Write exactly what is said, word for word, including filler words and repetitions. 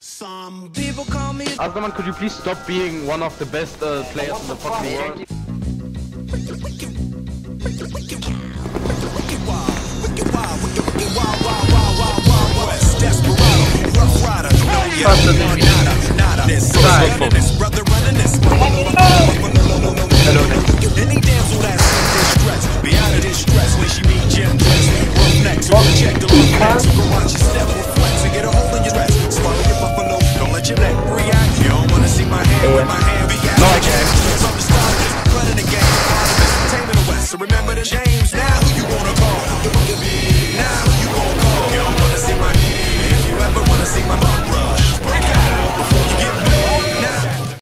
Some people call me Asderman, could you please stop being one of the best uh, players in the fucking world? Hello.